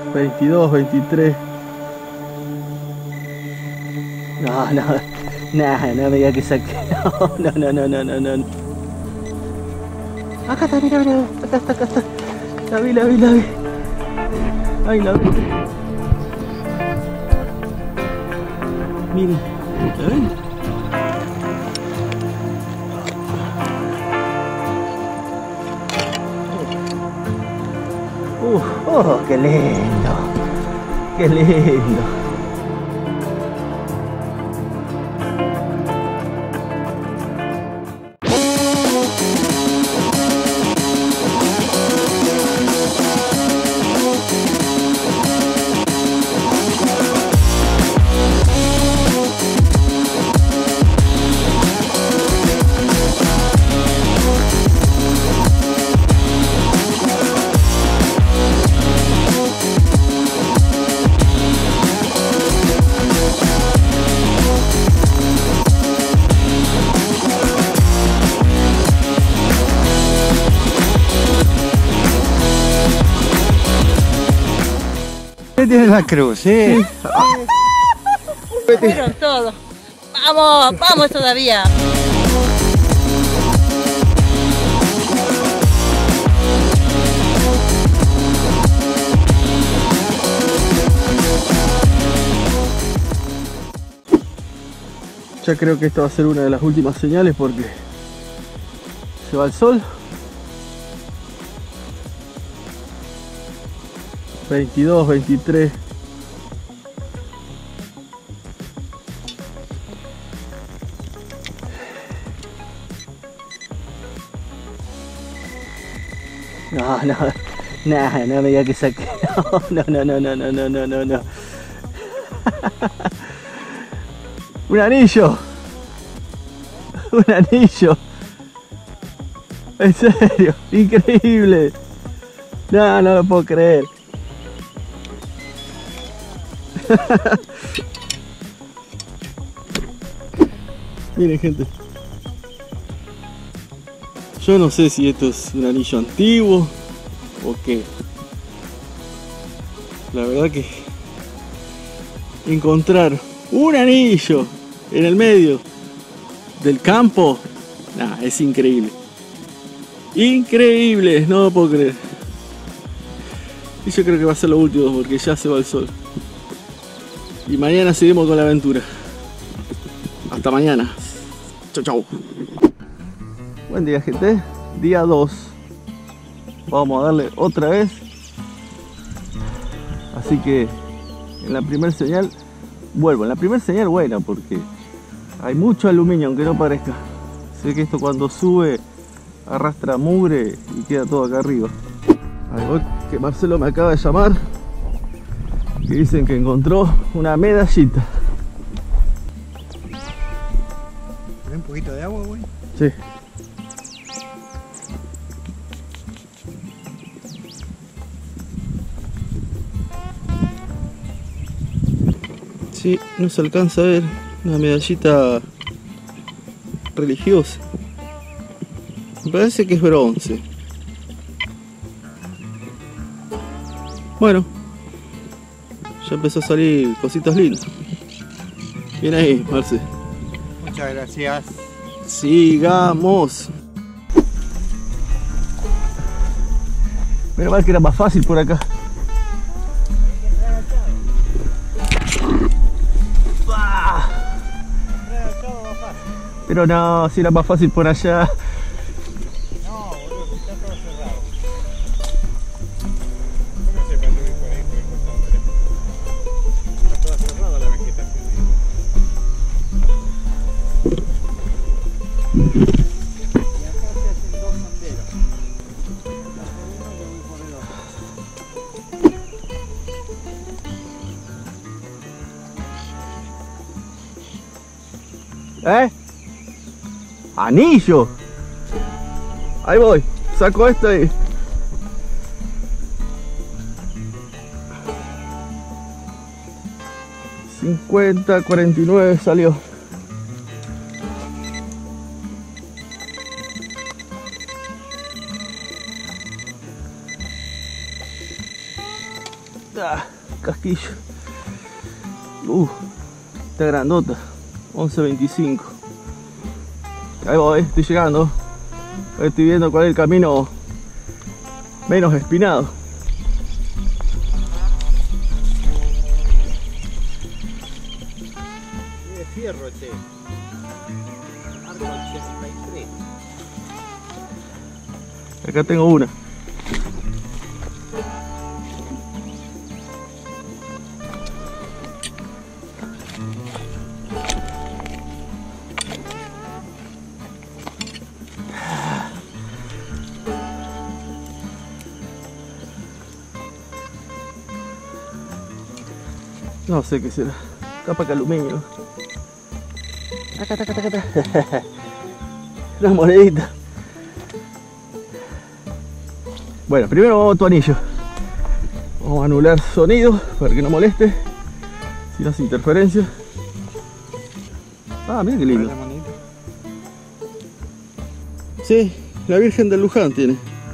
22, 23. No, no, nada, no me diga que saque. No, no, no, no, no, no. Acá está, mira, mira, acá está. La vi. Ay, la vi. Miren, ¿la ven? Oh, qué lindo. Qué lindo. Tiene la cruz, ¿eh? Fueron todos. Vamos todavía. Ya creo que esta va a ser una de las últimas señales porque se va el sol. 22, 23. No, no, nada, no me diga que saque. No. Un anillo. Un anillo. En serio, increíble. No lo puedo creer. Miren, gente, yo no sé si esto es un anillo antiguo o qué. La verdad que encontrar un anillo en el medio del campo, es increíble. Increíble, no lo puedo creer. Y yo creo que va a ser lo último porque ya se va el sol. Y mañana seguimos con la aventura. Hasta mañana. Chau. Buen día, gente. Día 2. Vamos a darle otra vez. Así que en la primera señal vuelvo. En la primera señal buena porque hay mucho aluminio, aunque no parezca. Sé que esto cuando sube arrastra mugre y queda todo acá arriba. Ahí voy, que Marcelo me acaba de llamar. Que dicen que encontró una medallita. ¿Tiene un poquito de agua, güey? Sí. Sí, no se alcanza a ver una medallita religiosa. Me parece que es bronce. Bueno. Ya empezó a salir cositas lindas. Bien ahí, Marce. Muchas gracias. Sigamos. Menos mal que era más fácil por acá. Pero no, si era más fácil por allá. No, boludo, si está todo cerrado. ¿Cómo se pasó por ahí por el costado derecho? Está toda cerrada la vegetación. Y acá se hacen dos senderos. Uno por uno y por el otro. ¡Anillo! Ahí voy, saco esto y... $50.49 salió. Casquillo. Está grandota. 11.25. Ahí voy, estoy llegando. Ahí estoy viendo cuál es el camino menos espinado. Es de fierro este. Arco 83. Acá tengo una. No sé qué será. Capa que aluminio. Acá. Una monedita. Bueno, primero vamos a tu anillo. Vamos a anular sonido para que no moleste. Si no hace interferencia. Ah, mira qué lindo. Sí, la Virgen del Luján tiene.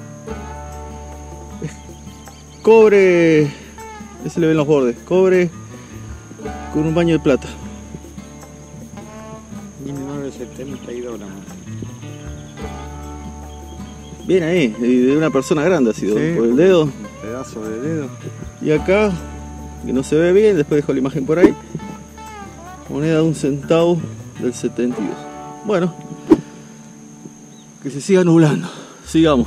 Cobre. Ese le ven los bordes. Cobre con un baño de plata. 1972 la mano. Bien ahí, y de una persona grande ha sido, Sí, por el dedo. Un pedazo de dedo. Y acá, que no se ve bien, después dejo la imagen por ahí. Moneda de 1 centavo del 72. Bueno, que se siga nublando. Sigamos.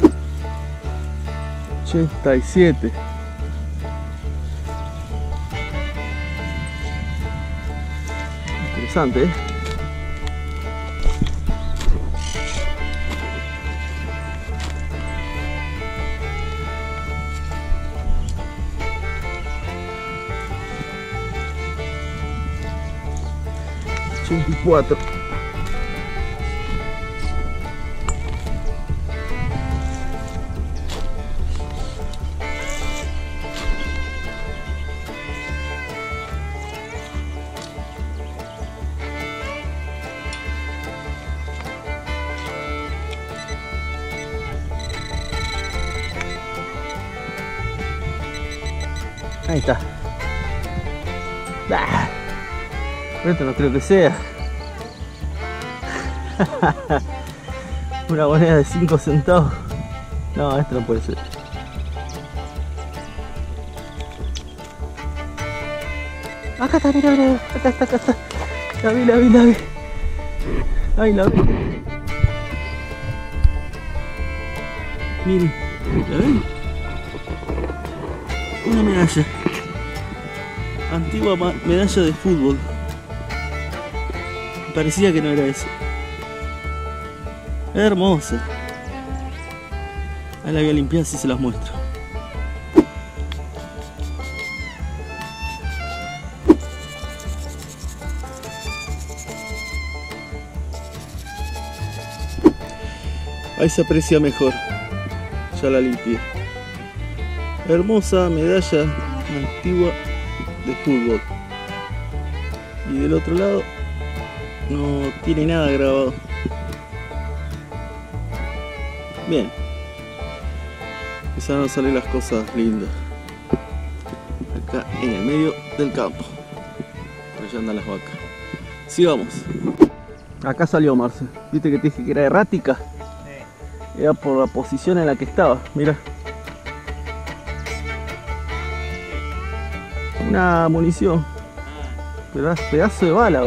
87. Interesante, ¿eh? $84. Ahí está. Bah. Pero esto no creo que sea. Una moneda de 5 centavos. No, esto no puede ser. Acá está, mira. Acá está. La vi. Ahí la vi. Miren, ¿la ven? Una medalla. Antigua medalla de fútbol. Parecía que no era eso. Hermosa. Ahí la voy a limpiar si se las muestro. Ahí se aprecia mejor. Ya la limpié. Hermosa medalla antigua de fútbol. Y del otro lado no tiene nada grabado. Bien. Empezaron a salir las cosas lindas. Acá en el medio del campo. Por allá andan las vacas. Sigamos. Acá salió Marce. ¿Viste que te dije que era errática? Era por la posición en la que estaba. Mira. Una munición. Pedazo de bala.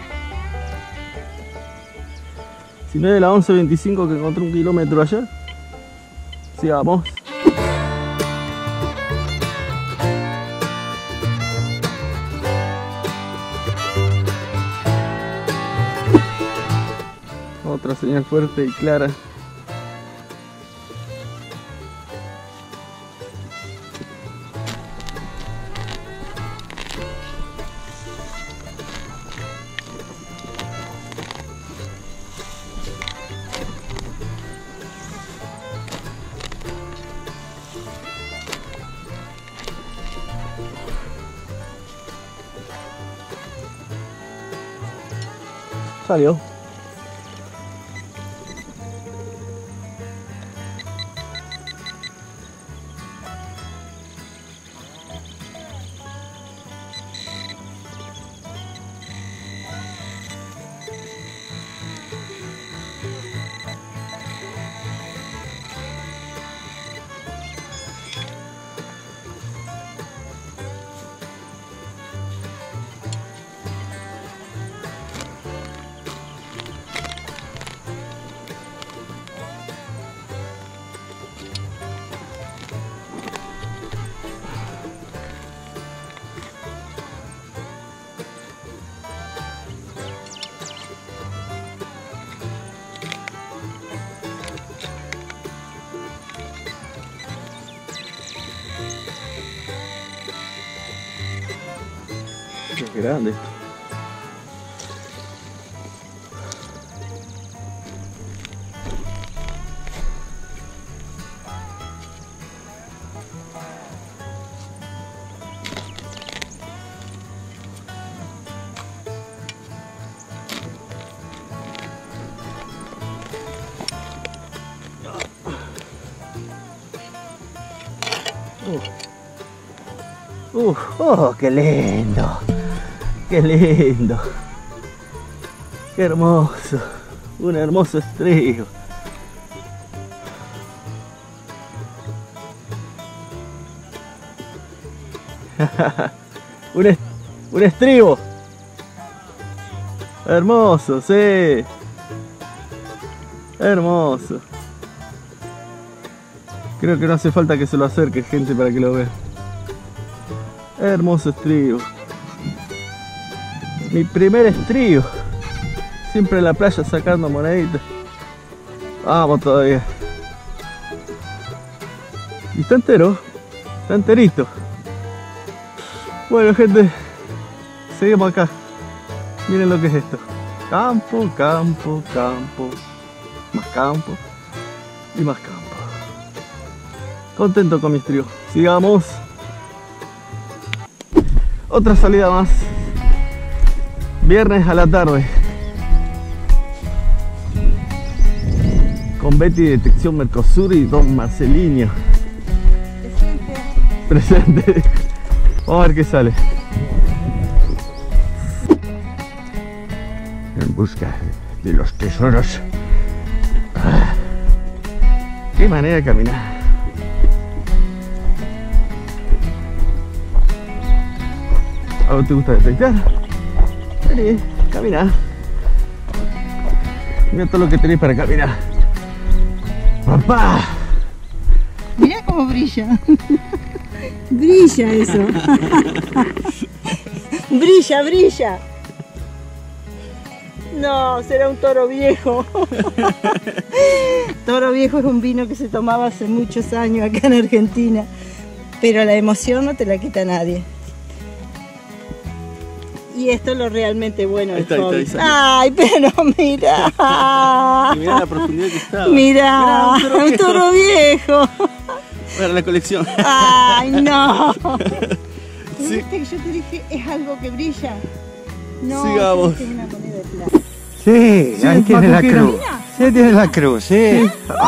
Si no es de la 11.25 que encontré 1 kilómetro allá. Sigamos. Otra señal fuerte y clara. Salió. Es grande esto. Oh, qué lindo, qué lindo, qué hermoso, un hermoso estrío. un estribo, hermoso, sí, hermoso. Creo que no hace falta que se lo acerque gente para que lo vea. Hermoso estribo. Mi primer estribo. Siempre en la playa sacando moneditas. Vamos todavía. Y está entero. Está enterito. Bueno gente, seguimos acá. Miren lo que es esto. Campo, campo, campo. Más campo. Y más campo. Contento con mi estribo. Sigamos. Otra salida más. Viernes a la tarde. Con Betty Detección Mercosur y Don Marcelinho. Presente. Vamos a ver qué sale. En busca de los tesoros. Qué manera de caminar. ¿A vos te gusta detectar? Vení, camina. Mira todo lo que tenés para caminar. ¡Papá! Mirá cómo brilla. Brilla eso. Brilla, brilla. No, será un toro viejo. Toro viejo es un vino que se tomaba hace muchos años acá en Argentina. Pero la emoción no te la quita nadie. Y esto es lo realmente bueno del hobby. Ay, pero mira. Y mira la profundidad que estaba. Mira, un toro viejo. Para la colección. Ay, no. Sí. ¿Viste que yo te dije es algo que brilla? No, sigamos. es una moneda de plata. Sí, ahí tiene la cruz. Sí, tiene la cruz, sí.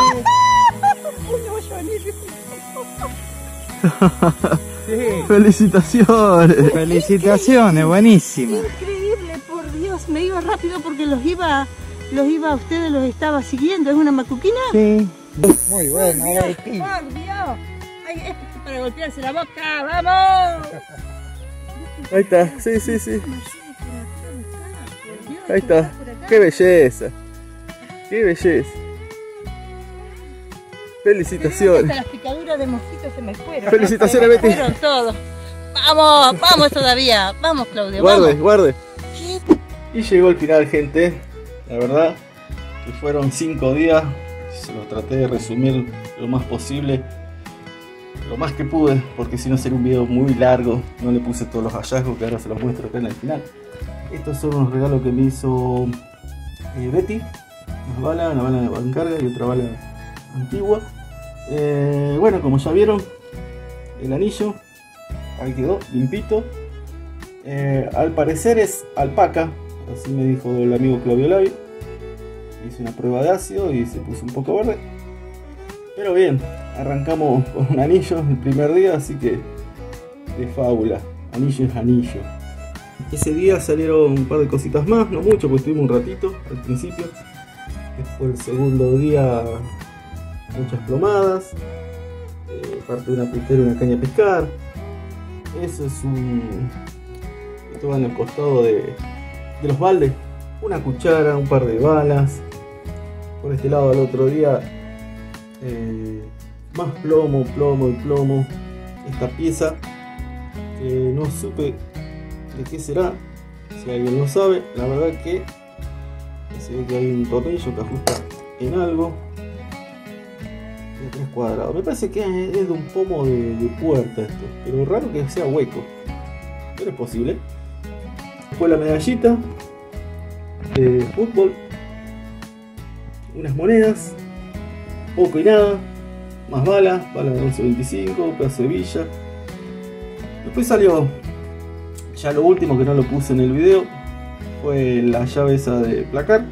Felicitaciones. Felicitaciones, buenísima. Increíble, por Dios, me iba rápido porque los iba a ustedes, los estaba siguiendo. ¿Es una macuquina? Sí. Muy bueno, ahora el pin. Por Dios. Ay, es para golpearse la boca, vamos. Ahí está, sí, sí, sí. Ahí está. Qué belleza. Qué belleza. Felicitaciones. Hasta las picaduras de mosquitos se me fueron. Felicitaciones, Betty. Se me fueron todos. Vamos, vamos todavía. Vamos, Claudio. Guarde, vamos. guarde. Y llegó el final, gente. La verdad que fueron 5 días. Se los traté de resumir lo más posible, lo más que pude, porque si no sería un video muy largo. No le puse todos los hallazgos que ahora se los muestro acá en el final. Estos son unos regalos que me hizo Betty. Una bala de bancarga y otra bala antigua. Bueno, como ya vieron, el anillo ahí quedó limpito. Al parecer es alpaca, así me dijo el amigo Claudio Lavi. Hice una prueba de ácido y se puso un poco verde, pero bien, arrancamos con un anillo el primer día, así que de fábula. Anillo es anillo. Ese día salieron un par de cositas más, no mucho porque estuvimos un ratito al principio. Después el segundo día muchas plomadas, parte de una putera y una caña a pescar. Eso es esto va en el costado de los baldes. Una cuchara, un par de balas. Por este lado al otro día más plomo y plomo. Esta pieza que no supe de qué será. Si alguien lo sabe, la verdad que se ve que hay un tornillo que ajusta en algo. 3 cuadrados. Me parece que es de un pomo de puerta esto, pero raro que sea hueco, pero es posible. Fue la medallita de fútbol, unas monedas, poco y nada, más balas de 11.25, pedazo de villa. Después salió, ya lo último que no lo puse en el video, fue la llave esa de placar,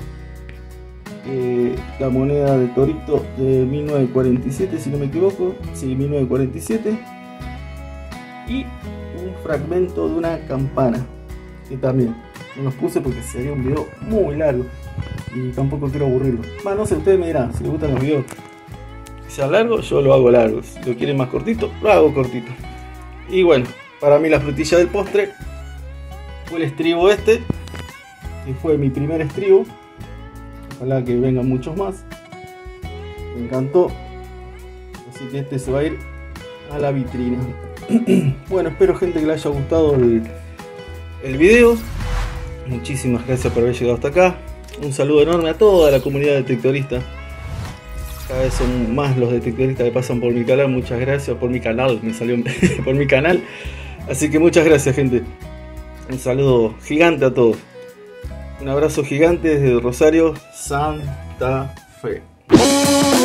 la moneda de Torito de 1947, si no me equivoco, sí, 1947, y un fragmento de una campana, que también no los puse porque sería un video muy largo y tampoco quiero aburrirlo. No sé, ustedes me dirán si les gustan los videos que sea largo, yo lo hago largo. Si lo quieren más cortito, lo hago cortito. Y bueno, para mí la frutilla del postre fue el estribo este, que fue mi primer estribo. Ojalá que vengan muchos más. Me encantó. Así que este se va a ir a la vitrina. Bueno, espero gente que le haya gustado el video. Muchísimas gracias por haber llegado hasta acá. Un saludo enorme a toda la comunidad detectorista. Cada vez son más los detectoristas que pasan por mi canal. Muchas gracias por mi canal. Me salió por mi canal. Así que muchas gracias, gente. Un saludo gigante a todos. Un abrazo gigante desde Rosario, Santa Fe.